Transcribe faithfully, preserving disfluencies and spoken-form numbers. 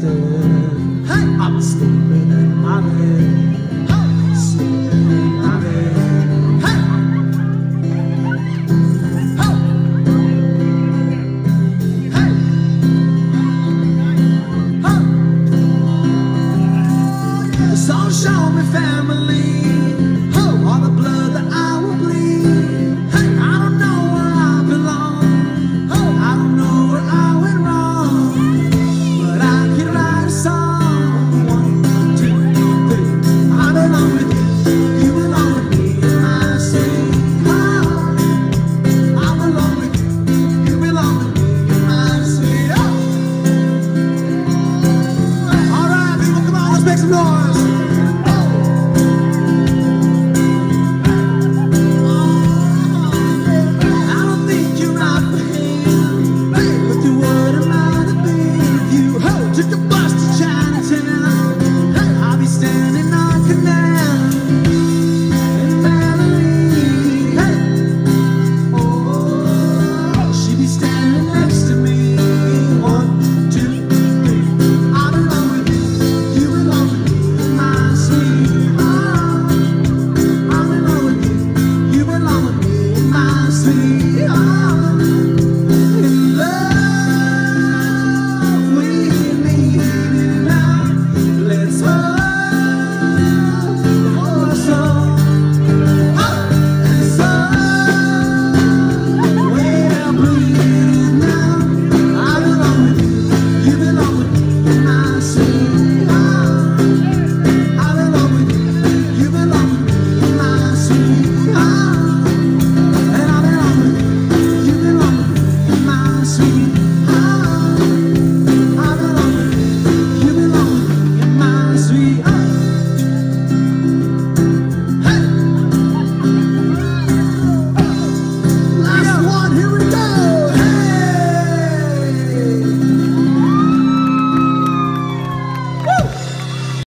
instead. Hey, I'm sleeping in my bed. Hey, sleeping in my bed. Hey, hey, hey, hey. So show me family. All the blood that I will bleed. Hey, I don't know where I belong. I don't know where I went wrong. But I can write a song. One, two, three. I belong with you. You belong with me in my sweetheart. I belong with you. You belong with me in my sweetheart. All right, people, come on, let's make some noise.